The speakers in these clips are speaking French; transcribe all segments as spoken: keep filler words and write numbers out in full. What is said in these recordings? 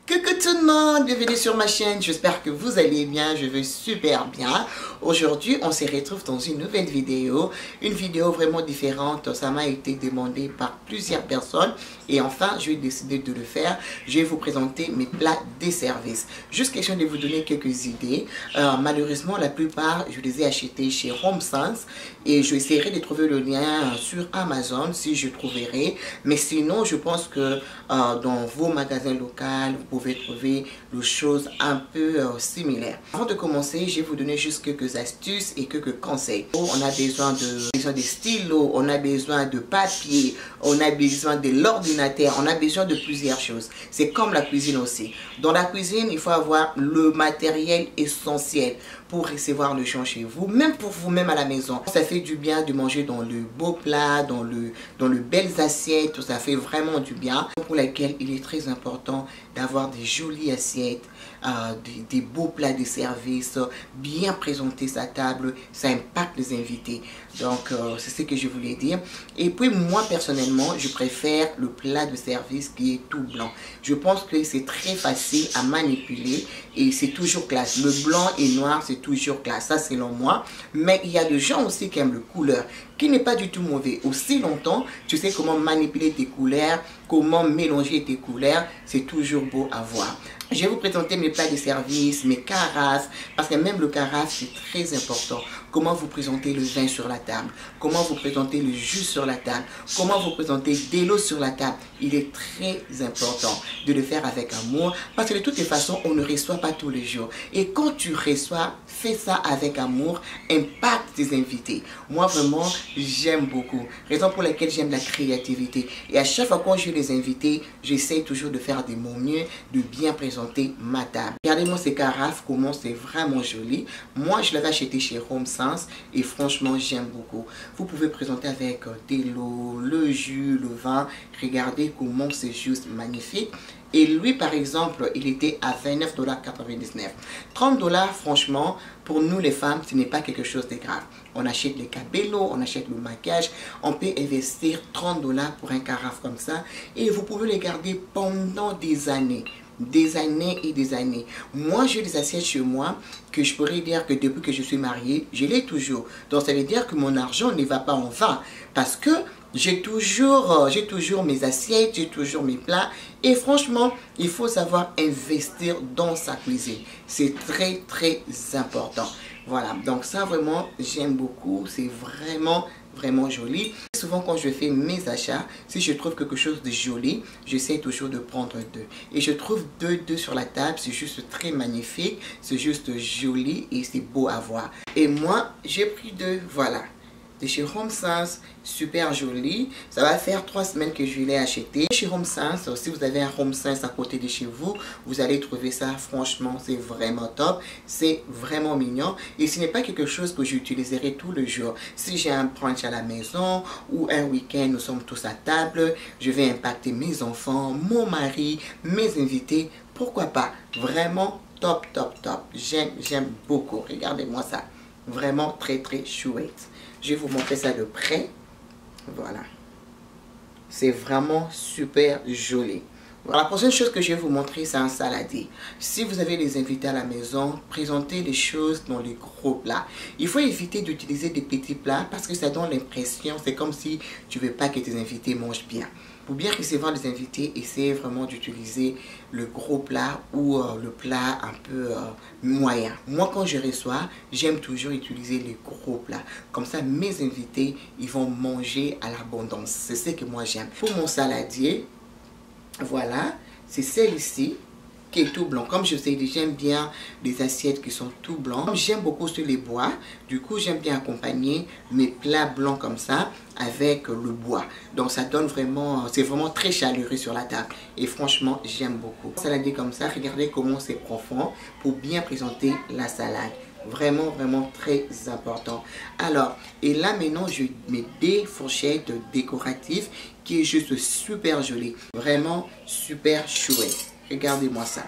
Coucou tout le monde, bienvenue sur ma chaîne, j'espère que vous allez bien, je vais super bien. Aujourd'hui, on se retrouve dans une nouvelle vidéo, une vidéo vraiment différente, ça m'a été demandé par plusieurs personnes et enfin, je vais décider de le faire. Je vais vous présenter mes plats des services. Juste question de vous donner quelques idées. Euh, malheureusement, la plupart, je les ai achetés chez HomeSense et je essaierai de trouver le lien sur Amazon si je trouverai. Mais sinon, je pense que euh, dans vos magasins locaux, vous pouvez trouver des choses un peu euh, similaires. Avant de commencer, je vais vous donner juste quelques astuces et quelques conseils. On a besoin de, besoin de stylos, on a besoin de papier, on a besoin de l'ordinateur, on a besoin de plusieurs choses. C'est comme la cuisine aussi. Dans la cuisine, il faut avoir le matériel essentiel pour recevoir le gens chez vous, même pour vous-même à la maison. Ça fait du bien de manger dans le beau plat, dans le, dans le belles assiettes, ça fait vraiment du bien. Pour laquelle il est très important d'avoir des jolies assiettes, euh, des, des beaux plats de service, bien présenter sa table, ça impacte les invités. Donc euh, c'est ce que je voulais dire. Et puis moi personnellement, je préfère le plat de service qui est tout blanc. Je pense que c'est très facile à manipuler et c'est toujours classe. Le blanc et noir, c'est toujours classe, ça selon moi. Mais il y a des gens aussi qui aiment le couleur, qui n'est pas du tout mauvais. Aussi longtemps, tu sais comment manipuler tes couleurs, comment mélanger tes couleurs, c'est toujours beau à voir. Je vais vous présenter mes plats de service, mes carafes, parce que même le carafe, c'est très important. Comment vous présentez le vin sur la table, comment vous présentez le jus sur la table, comment vous présentez de l'eau sur la table. Il est très important de le faire avec amour, parce que de toutes les façons, on ne reçoit pas tous les jours. Et quand tu reçois, fais ça avec amour, impacte tes invités. Moi, vraiment, j'aime beaucoup. Raison pour laquelle j'aime la créativité. Et à chaque fois quand j'ai les invités, j'essaie toujours de faire de mon mieux, de bien présenter ma table. Regardez-moi ces carafes, comment c'est vraiment joli. Moi, je l'avais acheté chez HomeSense et franchement, j'aime beaucoup. Vous pouvez présenter avec de l'eau, le jus, le vin. Regardez comment c'est juste magnifique. Et lui, par exemple, il était à vingt-neuf dollars quatre-vingt-dix-neuf. trente dollars, franchement, pour nous les femmes, ce n'est pas quelque chose de grave. On achète les cabellos, on achète le maquillage. On peut investir trente dollars pour un carafe comme ça. Et vous pouvez les garder pendant des années. Des années et des années. Moi, j'ai des assiettes chez moi que je pourrais dire que depuis que je suis mariée, je l'ai toujours. Donc, ça veut dire que mon argent ne va pas en vain. Parce que j'ai toujours, j'ai toujours mes assiettes, j'ai toujours mes plats. Et franchement, il faut savoir investir dans sa cuisine. C'est très, très important. Voilà, donc ça vraiment, j'aime beaucoup. C'est vraiment, vraiment joli. Souvent quand je fais mes achats, si je trouve quelque chose de joli, j'essaie toujours de prendre deux. Et je trouve deux, deux sur la table, c'est juste très magnifique. C'est juste joli et c'est beau à voir. Et moi, j'ai pris deux, voilà. De chez HomeSense, super joli. Ça va faire trois semaines que je l'ai acheté. Chez HomeSense, si vous avez un HomeSense à côté de chez vous, vous allez trouver ça, franchement, c'est vraiment top. C'est vraiment mignon. Et ce n'est pas quelque chose que j'utiliserai tous les jours. Si j'ai un brunch à la maison ou un week-end, nous sommes tous à table, je vais impacter mes enfants, mon mari, mes invités. Pourquoi pas? Vraiment top, top, top. J'aime, j'aime beaucoup. Regardez-moi ça. Vraiment très, très chouette. Je vais vous montrer ça de près. Voilà. C'est vraiment super joli. Voilà, la prochaine chose que je vais vous montrer, c'est un saladier. Si vous avez des invités à la maison, présentez les choses dans les gros plats. Il faut éviter d'utiliser des petits plats parce que ça donne l'impression, c'est comme si tu ne veux pas que tes invités mangent bien. Pour bien recevoir les invités, essayez vraiment d'utiliser le gros plat ou euh, le plat un peu euh, moyen. Moi, quand je reçois, j'aime toujours utiliser les gros plats. Comme ça, mes invités, ils vont manger à l'abondance. C'est ce que moi j'aime. Pour mon saladier, voilà, c'est celle-ci qui est tout blanc. Comme je sais, j'aime bien les assiettes qui sont tout blancs. J'aime beaucoup sur les bois. Du coup, j'aime bien accompagner mes plats blancs comme ça avec le bois. Donc, ça donne vraiment, c'est vraiment très chaleureux sur la table. Et franchement, j'aime beaucoup. Saladier comme ça, regardez comment c'est profond pour bien présenter la salade. Vraiment, vraiment très important. Alors, et là maintenant, je mets des fourchettes décoratives qui est juste super jolie. Vraiment super chouette. Regardez-moi ça.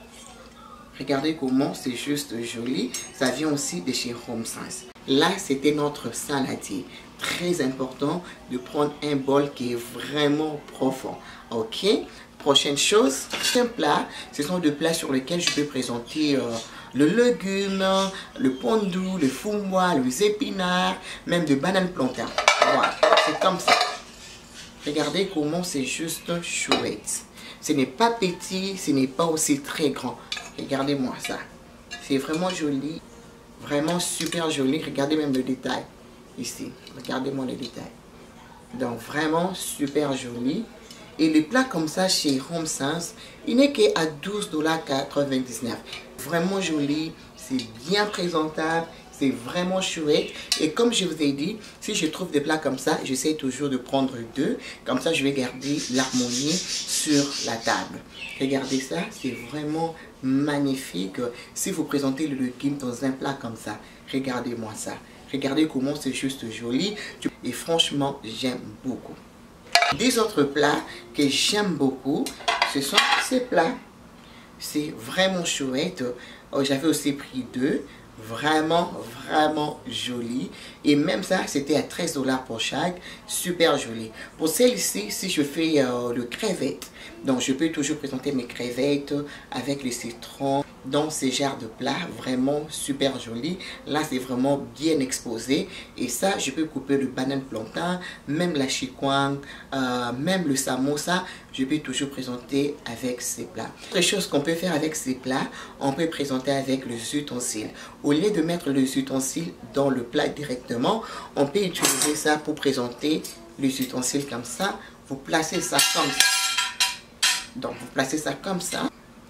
Regardez comment c'est juste joli. Ça vient aussi de chez HomeSense. Là, c'était notre saladier. Très important de prendre un bol qui est vraiment profond. Ok? Prochaine chose, c'est un plat. Ce sont des plats sur lesquels je peux présenter euh, le légume, le pondou, le foumois, les épinards, même de bananes plantain. Voilà, c'est comme ça. Regardez comment c'est juste chouette. Ce n'est pas petit, ce n'est pas aussi très grand. Regardez-moi ça. C'est vraiment joli. Vraiment super joli. Regardez même le détail. Ici. Regardez-moi les détails. Donc vraiment super joli. Et les plats comme ça chez Home Sense, il n'est qu'à douze dollars quatre-vingt-dix-neuf. Vraiment joli. C'est bien présentable. C'est vraiment chouette. Et comme je vous ai dit, si je trouve des plats comme ça, j'essaie toujours de prendre deux. Comme ça, je vais garder l'harmonie sur la table. Regardez ça, c'est vraiment magnifique. Si vous présentez le légume dans un plat comme ça, regardez-moi ça. Regardez comment c'est juste joli. Et franchement, j'aime beaucoup. Des autres plats que j'aime beaucoup, ce sont ces plats. C'est vraiment chouette. Oh, j'avais aussi pris deux. Vraiment, vraiment joli. Et même ça, c'était à treize dollars pour chaque. Super joli. Pour celle-ci, si je fais euh, le crevette, donc je peux toujours présenter mes crevettes avec le citron dans ces genres de plats. Vraiment super joli. Là, c'est vraiment bien exposé. Et ça, je peux couper le banane plantain, même la chikwang, euh, même le samosa. Je peux toujours présenter avec ces plats. Autre chose qu'on peut faire avec ces plats, on peut présenter avec les ustensiles. Au lieu de mettre les ustensiles dans le plat directement, on peut utiliser ça pour présenter les ustensiles comme ça. Vous placez ça comme ça. Donc, vous placez ça comme ça.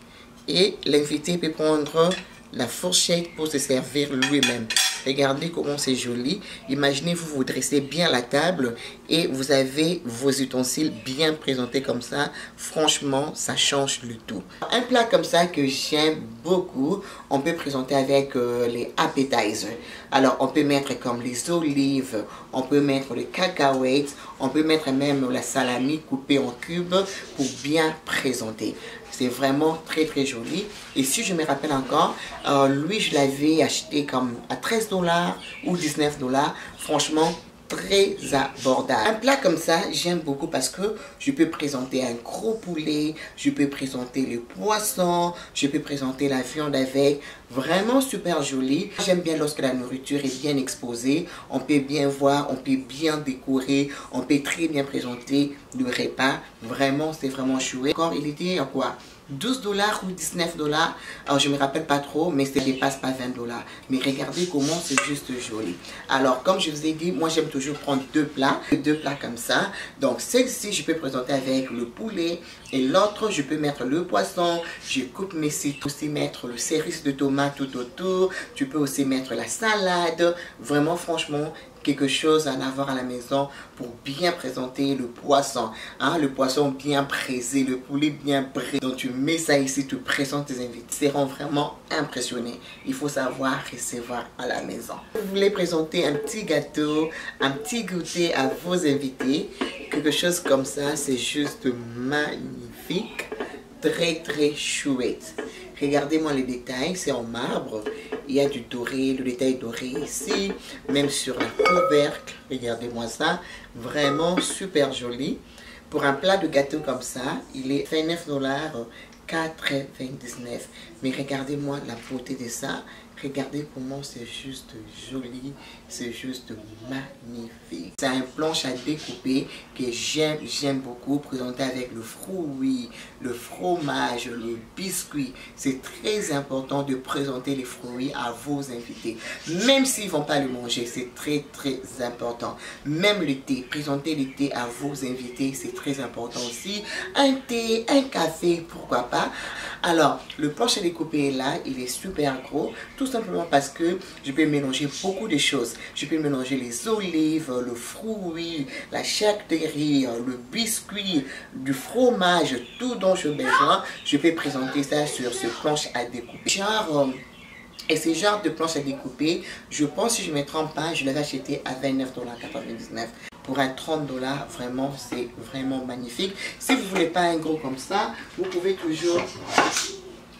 Et l'invité peut prendre la fourchette pour se servir lui-même. Regardez comment c'est joli. Imaginez, vous vous dressez bien la table et vous avez vos ustensiles bien présentés comme ça. Franchement, ça change le tout. Un plat comme ça que j'aime beaucoup, on peut présenter avec euh, les appetizers. Alors, on peut mettre comme les olives, on peut mettre les cacahuètes, on peut mettre même la salami coupée en cubes pour bien présenter. C'est vraiment très très joli. Et si je me rappelle encore, euh, lui je l'avais acheté comme à treize dollars ou dix-neuf dollars. Franchement, très abordable. Un plat comme ça, j'aime beaucoup parce que je peux présenter un gros poulet, je peux présenter le poisson, je peux présenter la viande avec. Vraiment super joli. J'aime bien lorsque la nourriture est bien exposée. On peut bien voir, on peut bien décorer, on peut très bien présenter le repas. Vraiment, c'est vraiment chouette. Encore, il était à quoi? douze dollars ou dix-neuf dollars. Alors, je ne me rappelle pas trop, mais ça ne dépasse pas vingt dollars. Mais regardez comment c'est juste joli. Alors, comme je vous ai dit, moi, j'aime toujours prendre deux plats. Deux plats comme ça. Donc, celle-ci, je peux présenter avec le poulet. Et l'autre, je peux mettre le poisson. Je coupe mes citrons. Aussi mettre le céris de tomate tout autour. Tu peux aussi mettre la salade. Vraiment, franchement, quelque chose à en avoir à la maison pour bien présenter le poisson. Hein, le poisson bien braisé, le poulet bien braisé. Donc tu mets ça ici, tu présentes tes invités. Ils seront vraiment impressionnés. Il faut savoir recevoir à la maison. Vous voulez présenter un petit gâteau, un petit goûter à vos invités. Quelque chose comme ça, c'est juste magnifique. Très très chouette. Regardez-moi les détails, c'est en marbre. Il y a du doré, le détail doré ici, même sur la couvercle. Regardez-moi ça, vraiment super joli. Pour un plat de gâteau comme ça, il est vingt-neuf dollars quatre-vingt-dix-neuf. Mais regardez-moi la beauté de ça. Regardez comment c'est juste joli, c'est juste magnifique. C'est un planche à découper que j'aime, j'aime beaucoup, présenté avec le fruit, le fromage, le biscuit. C'est très important de présenter les fruits à vos invités. Même s'ils ne vont pas le manger, c'est très très important. Même le thé, présenter le thé à vos invités, c'est très important aussi. Un thé, un café, pourquoi pas. Alors, le planche à découper est là, il est super gros, tout simplement parce que je peux mélanger beaucoup de choses. Je peux mélanger les olives, le fruit, la charcuterie, le biscuit, du fromage, tout dont j'ai besoin. Je peux présenter ça sur ce planche à découper. Genre, et ce genre de planche à découper, je pense, si je ne me trompe pas, je l'avais acheté à vingt-neuf dollars quatre-vingt-dix-neuf. Pour un trente dollars, vraiment, c'est vraiment magnifique. Si vous ne voulez pas un gros comme ça, vous pouvez toujours...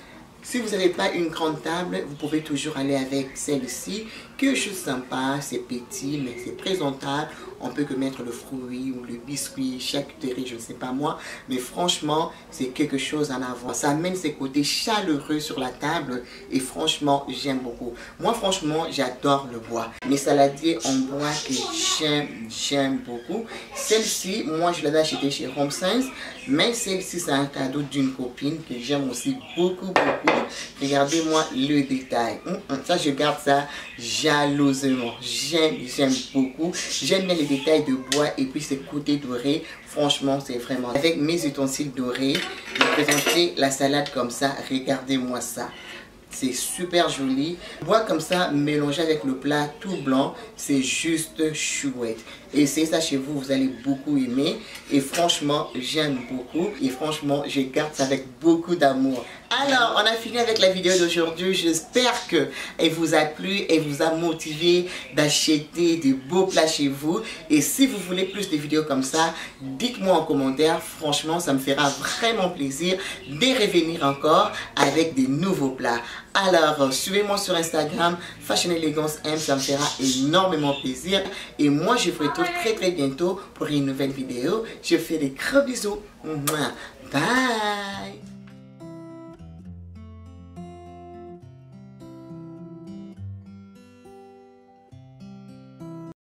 Si vous n'avez pas une grande table, vous pouvez toujours aller avec celle-ci, qui est juste sympa, c'est petit, mais c'est présentable. On peut que mettre le fruit ou le biscuit, charcuterie, je ne sais pas moi. Mais franchement, c'est quelque chose en avant. Ça amène ses côtés chaleureux sur la table et franchement, j'aime beaucoup. Moi, franchement, j'adore le bois. Mes saladiers en bois que j'aime, j'aime beaucoup. Celle-ci, moi, je l'avais acheté chez Home Sense. Mais celle-ci, c'est un cadeau d'une copine que j'aime aussi beaucoup, beaucoup. Regardez-moi le détail. Ça, je garde ça jalousement. J'aime, j'aime beaucoup. J'aime bien les détails de bois et puis ces côtés dorés. Franchement, c'est vraiment... Avec mes ustensiles dorés, je vais présenter la salade comme ça. Regardez-moi ça. C'est super joli. Bois comme ça, mélangé avec le plat tout blanc, c'est juste chouette. Essayez ça chez vous, vous allez beaucoup aimer. Et franchement, j'aime beaucoup. Et franchement, je garde ça avec beaucoup d'amour. Alors, on a fini avec la vidéo d'aujourd'hui. J'espère qu'elle vous a plu et vous a motivé d'acheter des beaux plats chez vous. Et si vous voulez plus de vidéos comme ça, dites-moi en commentaire. Franchement, ça me fera vraiment plaisir de revenir encore avec des nouveaux plats. Alors, suivez-moi sur Instagram, Fashion Elegance M, ça me fera énormément plaisir. Et moi, je vous retrouve très très bientôt pour une nouvelle vidéo. Je fais des gros bisous. Bye!